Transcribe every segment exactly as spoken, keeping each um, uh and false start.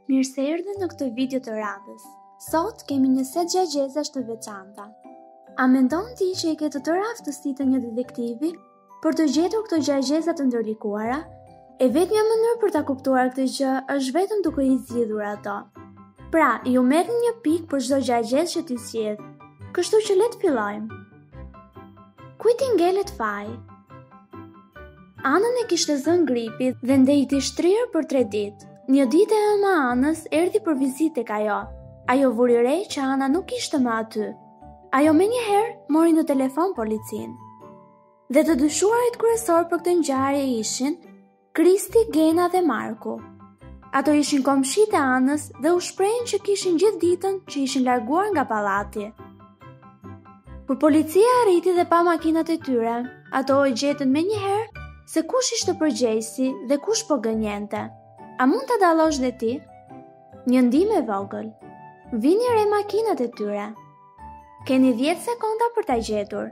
mirë se erdhe në këtë video të radhës. Sot kemi një set gjagjezash të veçanta. A mendon ti që i ke të tërë aftësitë të një detektivi për të gjetur këto gjagjeza të ndërlikuara? E vetmja mënyrë për ta kuptuar këtë gjë është vetëm duke i zgjidhur ato. Pra, ju merrni një pikë për çdo gjagjezë që ti zgjedh. Kështu që le të fillojmë. Kujt i ngelet faj? Anën e kishte zënë gripi dhe ndejti shtrirë për tre ditë. Një ditë e ëma Anës erdhi për vizitë tek ajo. Ajo vuri re që Ana nuk ishte më aty. Ajo menjëherë mori në telefon policin. Dhe të dyshuarit kryesor për këtë ngjarje ishin Kristi, Gena dhe Marku. Ato ishin komshit e Anës dhe u shprehin që kishin gjithë ditën që ishin larguar nga pallati. Kur policia arriti dhe pa makinat e tyre, ato e gjetën menjëherë se kush ishte përgjegjësi dhe kush po gënjente. A mund të dallosh dhe ti? Një ndihmë e vogël. Vini re makinat e tyre. Keni dhjetë sekonda për ta gjetur.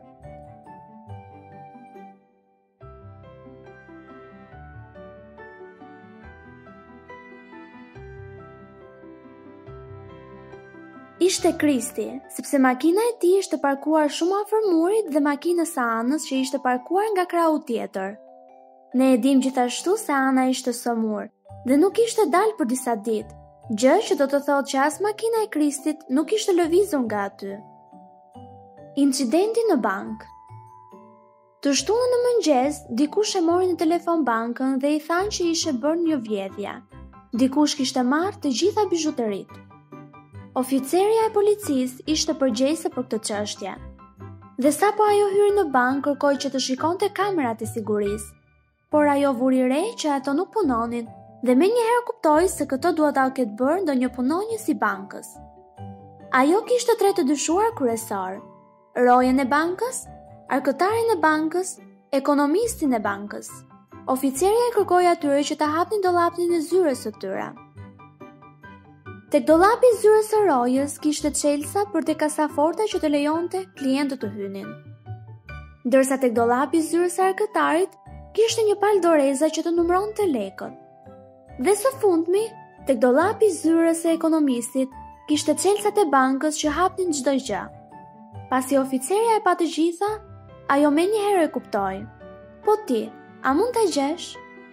Ishte Kristi, sepse makina e tij ishte parkuar shumë afër murit dhe makinës së Anës që ishte parkuar nga krahu tjetër. Ne e dim gjithashtu se Ana ishte sëmur dhe nuk ishte dalë për disa ditë, gjë që do të thotë që as makina e Kristit nuk ishte lëvizur nga aty. Incidenti në bankë. Të shtunën në mëngjes, dikush e mori në telefon bankën dhe i thanë që ishte bërë një vjedhje. Dikush kishte marrë të gjitha bijuteritë. Oficerja e policisë ishte përgjegjëse për këtë çështje. Dhe sapo ajo hyri në bankë, kërkoi që të shikonte kamerat e sigurisë. Por ajo vuri re që ato nuk punonin dhe menjëherë kuptoi se këto duhet ta ketë bërë ndonjë punonjës i bankës. Ajo kishte tre të dyshuar kryesor: rojen e bankës, arkëtarin e bankës, ekonomistin e bankës. Oficerja i kërkoi atyre që ta hapnin dollapin e zyrës së tyre. Tek dollapi i zyrës së rojës kishte çelësa për te kasaforta që të lejonte klientët të hynin. Ndërsa tek dollapi i zyrës së arkëtarit kishte një palë doreza që të numëronte lekët. Dhe së fundmi, tek dollapi i zyrës së ekonomistit kishte çelësat e bankës që hapnin çdo gjë. Pasi oficerja e pa të gjitha, ajo menjëherë e kuptoi. Po ti, a mund ta gjesh?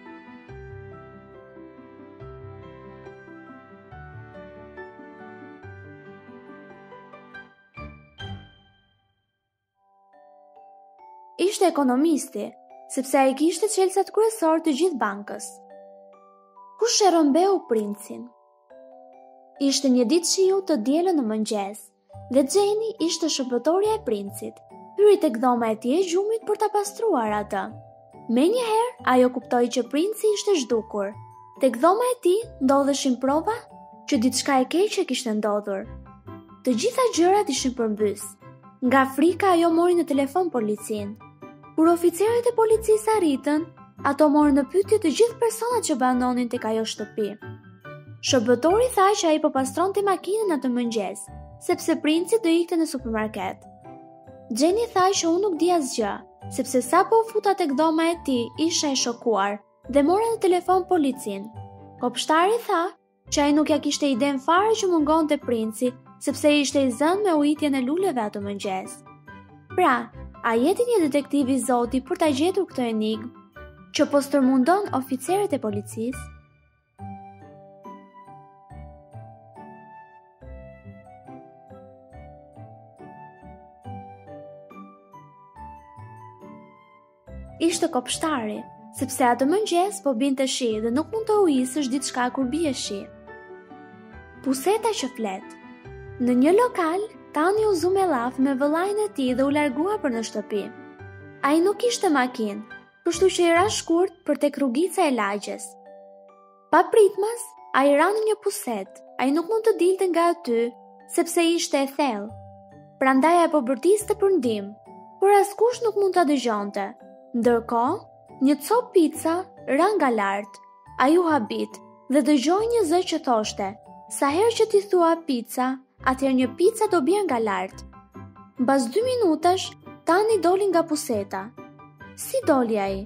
Ishte ekonomisti, sepse ai kishte çelësat kryesor të gjithë bankës. Kush e rrëmbeu princin? Ishte një ditë shiu të dielën në mëngjes, dhe Xheni ishte shërbëtorja e princit. Hyri tek dhoma e tij e gjumit për ta pastruar atë. Menjëherë ajo kuptoi që princi ishte zhdukur. Tek dhoma e tij ndodheshin prova që diçka e keqe kishte ndodhur. Të gjitha gjërat ishin përmbys. Nga frika ajo mori në telefon policin. Kur oficerët e policisë arritën, ato morën në pyetje të gjithë personat që banonin tek ajo shtëpi. Shërbëtori tha që ai po pastronte makinën atë mëngjes, sepse princi do ikte në supermarket. Xheni tha që unë nuk di asgjë, sepse sapo u futa tek dhoma e tij isha e shokuar dhe mora në telefon policin. Kopshtari tha që ai nuk ja kishte iden fare që mungonte princi, sepse ishte i zënë me ujitjen e luleve atë mëngjes. Pra, a jeti një detektiv i zoti për ta gjetur këtë enigmë që po stërmundon oficerët e policisë? Ishte kopshtari, sepse atë mëngjes po binte shi dhe nuk mund të ujisësh diçka kur bie shi. Puseta që flet. Në një lokal, Tani u zu me llaf me vëllain e tij dhe u largua për në shtëpi. Ai nuk kishte makinë, kështu që i ra shkurt për tek rrugica e lagjes. Pa pritmas, ai ra në një puset. Ai nuk mund të dilte nga aty, sepse ishte e thellë. Prandaj ai po bërtiste për ndihmë, por askush nuk mund ta dëgjonte. Ndërkohë, një copë pica ra nga lart. Ai u habit dhe dëgjoi një zë që thoshte: "Sa herë që ti thua pica, atëherë një pica do bie nga lart." Mbas dy minutash, Tani doli nga puseta. Si doli ai?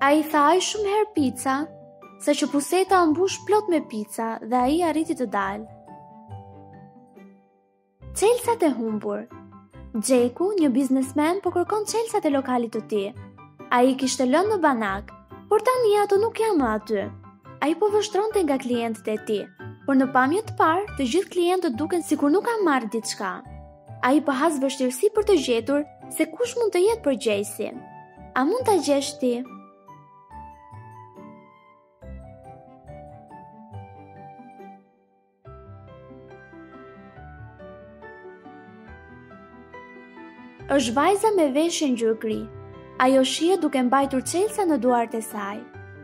A i tha ai shumë herë pica, sa që puseta u mbush plot me pica dhe ai arriti të dalë. Çelësat e humbur. Xheku, një biznesmen, po kërkon çelësat e lokalit të tij. Ai kishte lënë në banak, por tani ato nuk janë më aty. Ai po vështronte nga klientët e tij, por në pamje të parë, të gjithë klientët duken sikur nuk kanë marrë diçka. Ai po has vështirësi për të gjetur se kush mund të jetë përgjegjësi. A mund ta gjesh ti? Është vajza me veshje ngjyrë gri. Ajo shihet duke mbajtur çelësa në duart e saj.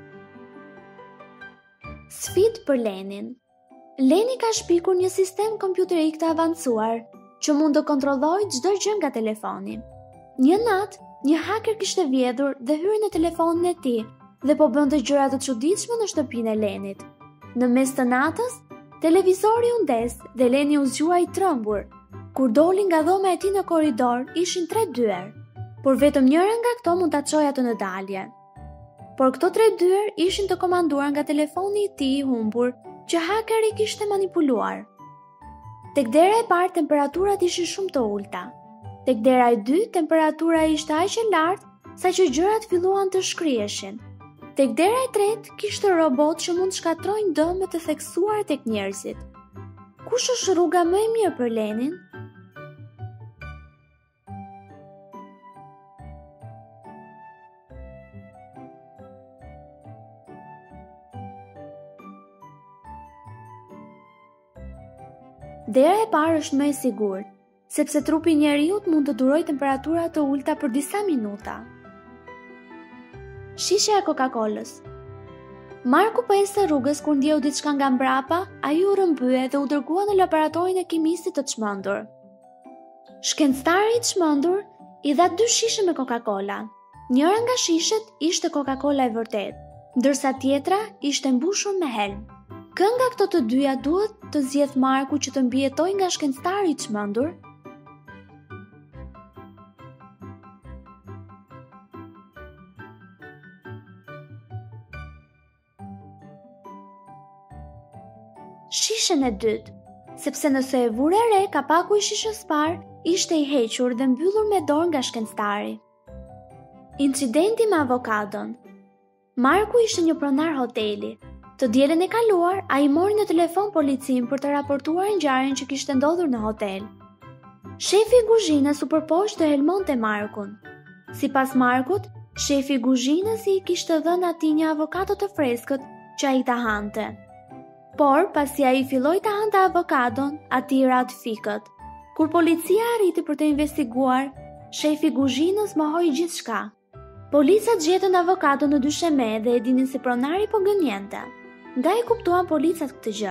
Sfidë për Lenin. Leni ka shpikur një sistem kompjuterik të avancuar që mund të kontrollojë çdo gjë nga telefoni. Një natë, një haker kishte vjedhur dhe hyri në telefonin e tij dhe po bënte gjëra të çuditshme në shtëpinë e Lenit. Në mes të natës, televizori u ndes dhe Leni u zgjua i trembur. Kur doli nga dhoma e tij në korridor, ishin tre dyer, por vetëm njëra nga këto mund ta çojë atë në dalje. Por këto tre dyer ishin të komanduar nga telefoni i tij i humbur që hakeri kishte manipuluar. Tek dera e parë temperaturat ishin shumë të ulta. Tek dera e dytë temperatura ishte aq e lartë sa që gjërat filluan të shkrieshin. Tek dera e tretë kishte robot që mund të shkatrojnë dëme të theksuar tek njerëzit. Kush është rruga më e mirë për Lenin? Dera e parë është më e sigurt, sepse trupi i njeriut mund të durojë temperatura të ulta për disa minuta. Shisha e Coca-Colës. Marku po ecte rrugës kur ndjeu diçka nga mbrapa, ai u rrëmbye dhe u dërgua në laboratorin e kimistit të çmendur. Shkencëtari i çmendur i dha dy shishe me Coca-Cola. Njëra nga shishet ishte Coca-Cola e vërtet, ndërsa tjetra ishte mbushur me helm. Kë nga këto të dyja duhet të zgjedh Marku që të mbijetojë nga shkencëtari i çmendur? Shishën e dytë, sepse nëse e vure re, kapaku i shishës parë ishte i hequr dhe mbyllur me dorë nga shkencëtari. Incidenti me avokadon. Marku ishte një pronar hoteli. Të dielën e kaluar, ai mori në telefon policin për të raportuar ngjarjen që kishte ndodhur në hotel. Shefi i kuzhinës u përpoq të helmonte Markun. Sipas Markut, shefi i kuzhinës i kishte dhënë atij një avokado të freskët që ai ta hante. Por, pasi ai filloi ta hante avokadon, atij i rat fikët. Kur policia arriti për të investiguar, shefi i kuzhinës mohoi gjithçka. Policat gjetën avokadon në dysheme dhe e dinin se pronari po gënjente. Nga e kuptuan policat këtë gjë?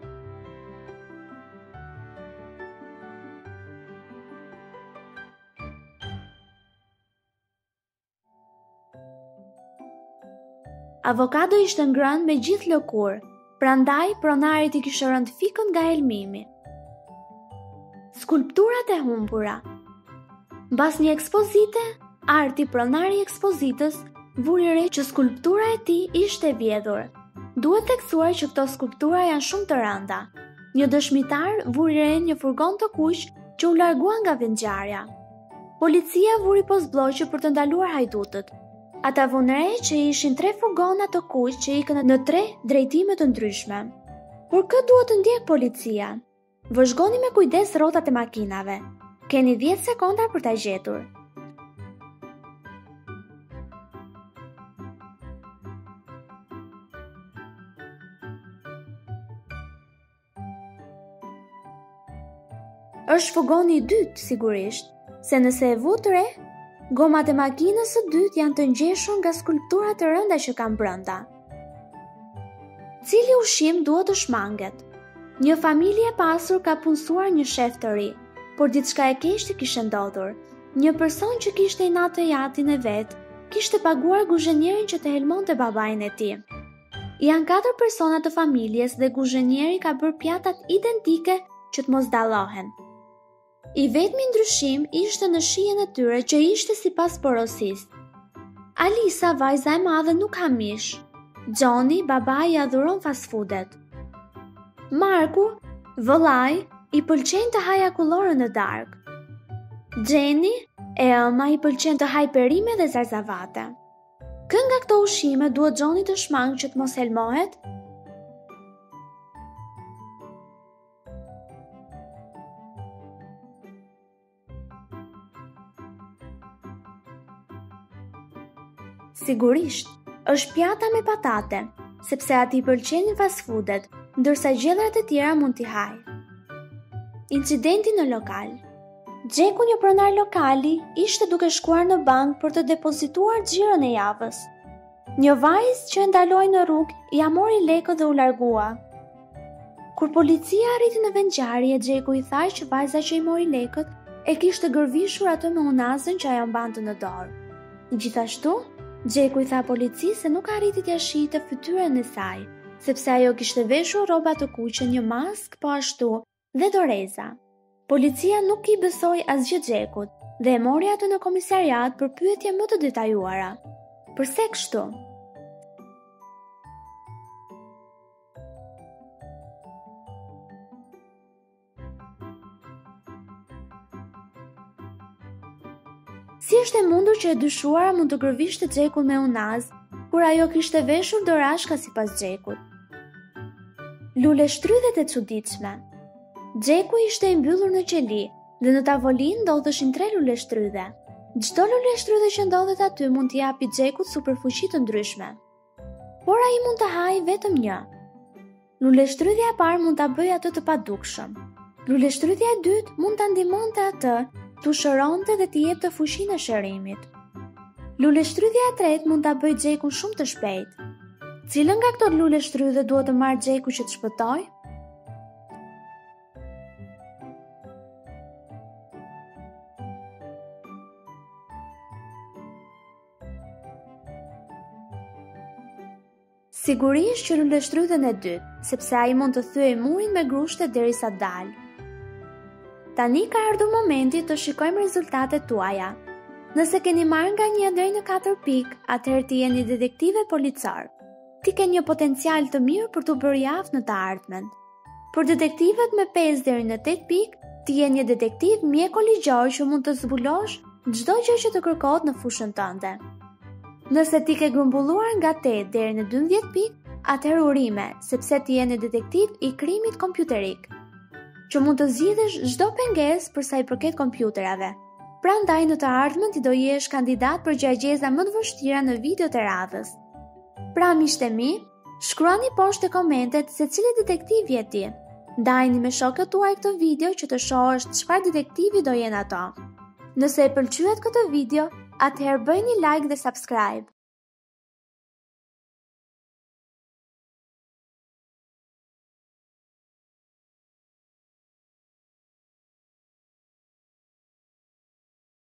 Avokado ishte ngrënë me gjithë lëkurë, prandaj pronarit i kishte rënë fikën nga helmimi. Skulpturat e humbura. Mbas një ekspozite, arti pronari i ekspozitës vuri re që skulptura e tij ishte vjedhur. Duhet theksuar që këto skulptura janë shumë të rënda. Një dëshmitar vuri re një furgon të kuq që u largua nga vendngjarja. Policia vuri postbllogje për të ndaluar hajdutët. Ata vonë re që ishin tre furgona të kuq që ikën në tre drejtime të ndryshme. Por kë duhet të ndjek policia? Vëzhgoni me kujdes rrotat e makinave. Keni dhjetë sekonda për ta gjetur. Është furgoni i dytë, sigurisht, se nëse e vut re, gomat e makinës së dytë janë të ngjeshur nga skulpturat të rënda që kanë brenda. Cili ushqim duhet të shmanget? Një familje e pasur ka punësuar një shef të ri, por diçka e keqe kishte ndodhur. Një person që kishte inatë jatin e vet, kishte paguar kuzhenierin që të helmonte babain e tij. Janë katër persona të familjes dhe kuzhenieri ka bërë pjatat identike që të mos dallohen. I vetmi ndryshim ishte në shijen e tyre që ishte sipas porosisë. Alisa, vajza e madhe, nuk ka mish. Johnny, babai, adhuron fast foodet. Marku, vëllai, i pëlqen të haj akullore në darkë. Jenny, e ëma, i pëlqen të haj perime dhe zarzavate. Kë nga këto ushqime duhet Johnny të shmangë që të mos helmohet? Sigurisht, është pjata me patate, sepse ati pëlqenin fast foodet, ndërsa gjelrat e tjera mund t'i haj. Incidenti në lokal. Gjeku, një pronar lokali, ishte duke shkuar në bank për të depozituar xhiron e javës. Një vajzë që ndaloi në rrugë ja mori lekët dhe u largua. Kur policia arriti në vendngjarje, Gjeku i tha që vajza që i mori lekët e kishte gërvishur atë me unazën që ajo mbante në dorë. Gjithashtu, Gjeku i tha policisë se nuk arriti t'ia shihte fytyrën e saj, sepse ajo kishte veshur rroba të kuqe, një mask po ashtu dhe doreza. Policia nuk i besoi asgjë Gjekut dhe e mori atë në komisariat për pyetje më të detajuara. Përse kështu? Si është e mundur që e dyshuara mund të gërvishte Gjekun me unaz, kur ajo kishte veshur dorashka sipas Gjekut? Lule shtrydhet e çuditshme. Gjeku ishte i mbyllur në qeli dhe në tavolinë ndodheshin tre lule shtrydhe. Çdo lule shtrydhe që ndodhet aty mund t'i japi Gjekut superfuqi të ndryshme. Por ai mund të hajë vetëm një. Lule shtrydhja e parë mund ta bëjë atë të padukshëm. Lule shtrydhja e dytë mund ta ndihmonte atë t'u shëronte dhe t'i jepte fuqinë e shërimit. Lule shtrydhja e tretë mund ta bëjë Gjekun shumë të shpejtë. Cilën nga këto lule shtrydhe duhet të marrë Gjeku që të shpëtojë? Sigurisht që lule shtrydhen e dytë, sepse ai mund të thyej murin me grushte derisa dalë. Tani ka ardhur momenti të shikojmë rezultatet tuaja. Nëse keni marrë nga një deri në katër pikë, atëherë ti jeni detektive policor. Ti ke një potencial të mirë për të bërë javë në të ardhmen. Për detektivet me pesë deri në tetë pikë, ti je një detektiv mjekoligjor që mund të zbulosh çdo gjë që të kërkohet në fushën tënde. Nëse ti ke grumbulluar nga tetë deri në dymbëdhjetë pikë, atëherë urime, sepse ti je një detektiv i krimit kompjuterik, që mund të zgjidhësh çdo pengesë për sa i përket kompjuterave. Prandaj në të ardhmen ti do jesh kandidat për gjargjeza më të vështira në videot e radhës. Pra miqtë e mi, shkruani poshtë në komentet se cili detektiv je ti. Ndajini me shokët tuaj këtë video që të shohësh çfarë detektivi do jenë ato. Nëse e pëlqyet këtë video, atëherë bëjni like dhe subscribe.